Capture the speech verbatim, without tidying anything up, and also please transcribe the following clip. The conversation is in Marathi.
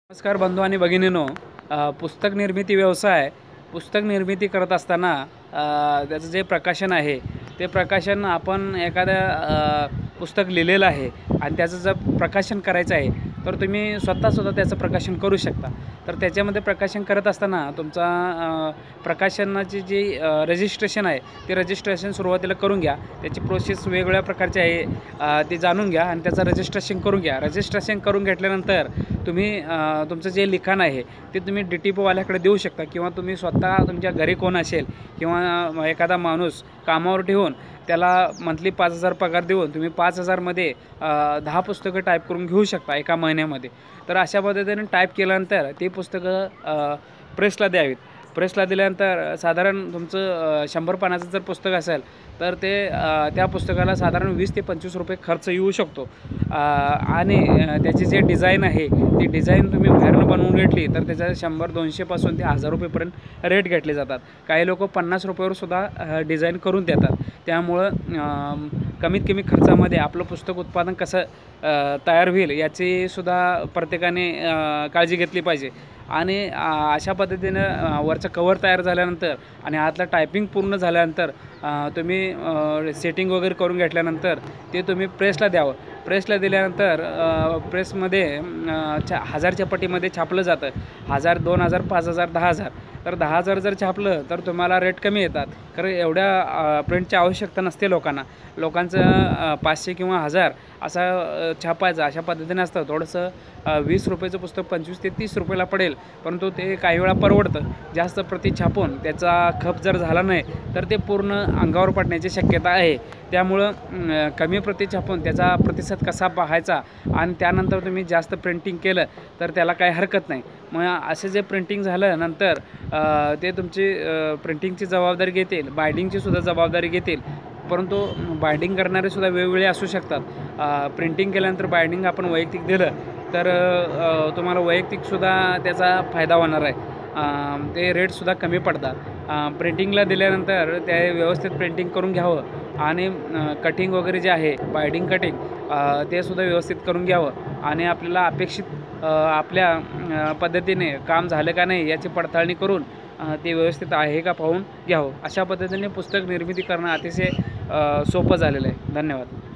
नमस्कार बंधू आणि भगिनींनो, अ, पुस्तक निर्मिती व्यवसाय पुस्तक निर्मिती करत असताना अ, त्याचं जे प्रकाशन आहे ते प्रकाशन आपण एखाद्या अ, पुस्तक लिहिलेलं आहे आणि त्याचं जर प्रकाशन करायचं आहे तर तुम्ही स्वतः स्वतः त्याचं प्रकाशन करू शकता. तर त्याच्यामध्ये प्रकाशन करत असताना तुमचा अ, प्रकाशनाची जी अ, रजिस्ट्रेशन आहे ते रजिस्ट्रेशन सुरुवातीला करून घ्या. त्याची प्रोसेस वेगवेगळ्या प्रकारची आहे, अ, ती जाणून घ्या आणि त्याचं रजिस्ट्रेशन करून घ्या. रजिस्ट्रेशन करून घेतल्यानंतर तुम्ही अ, तुमचं जे लिखाण आहे ते तुम्ही डी टी पीवाल्याकडे देऊ शकता किंवा तुम्ही स्वतः तुमच्या घरी कोण असेल किंवा एखादा माणूस कामावर ठेवून त्याला मंथली पाच हजार पगार देऊन तुम्ही पाच हजारमध्ये दहा पुस्तकं टाईप करून घेऊ शकता एका महिन्यामध्ये. तर अशा पद्धतीने टाईप केल्यानंतर ती पुस्तकं प्रेसला द्यावीत. प्रेसला दिल्यानंतर साधारण तुमचं शंभर पानाचं जर पुस्तक असेल तर ते त्या पुस्तकाला साधारण वीस ते पंचवीस रुपये खर्च येऊ शकतो. आणि त्याची जे डिझाईन आहे ती डिझाईन तुम्ही बाहेरनं बनवून घेतली तर त्याच्या शंभर दोनशेपासून ते हजार रुपयेपर्यंत रेट घेतले जातात. काही लोक पन्नास रुपयावर सुद्धा डिझाईन करून देतात. त्यामुळं कमीत कमी खर्चामध्ये आपलं पुस्तक उत्पादन कसं तयार होईल याचीसुद्धा प्रत्येकाने काळजी घेतली पाहिजे. आणि अशा पद्धतीनं वरचं कवर तयार झाल्यानंतर आणि आतलं टायपिंग पूर्ण झाल्यानंतर तुम्ही सेटिंग वगैरे करून घेतल्यानंतर ते तुम्ही प्रेसला द्यावं. प्रेसला दिल्यानंतर प्रेसमध्ये चा हजारच्या पटीमध्ये छापलं जातं. हजार दोन हजार पाच हजार दहा हजार तर दहा हजार जर छापलं तर तुम्हाला रेट कमी येतात. कारण एवढ्या प्रिंटची आवश्यकता नसते लोकांना. लोकांचं पाचशे किंवा हजार असा छापायचा अशा पद्धतीने असतं. थोडंसं वीस रुपयाचं पुस्तक पंचवीस ते तीस रुपयाला पडेल, परंतु ते काही वेळा परवडतं. जास्त प्रती छापून त्याचा खप जर झाला नाही तर ते पूर्ण अंगावर पडण्याची शक्यता आहे. त्यामुळं कमी प्रती छापून त्याचा प्रतिसाद कसा पाहायचा आणि त्यानंतर तुम्ही जास्त प्रिंटिंग केलं तर त्याला काही हरकत नाही. मग असे जे प्रिंटिंग झालं नंतर ते तुमची प्रिंटिंगची जबाबदारी घेतील, बायडिंगचीसुद्धा जबाबदारी घेतील. परंतु बायडिंग करणारेसुद्धा वेगवेगळे असू शकतात. प्रिंटिंग केल्यानंतर बायडिंग आपण वैयक्तिक दिलं तर तुम्हाला वैयक्तिकसुद्धा त्याचा फायदा होणार आहे. ते रेटसुद्धा कमी पडतात. प्रिंटिंगला दिल्यानंतर ते व्यवस्थित प्रिंटिंग करून घ्यावं आणि कटिंग वगैरे जे आहे बायडिंग कटिंग ते सुद्धा व्यवस्थित करून घ्यावं आणि आपल्याला अपेक्षित आपल्या पद्धतीने काम झालं का नाही याची पडताळणी करून ते व्यवस्थित आहे का पाहून घ्यावं. अशा पद्धतीने पुस्तक निर्मिती करणं अतिशय सोपं झालेलं आहे. धन्यवाद.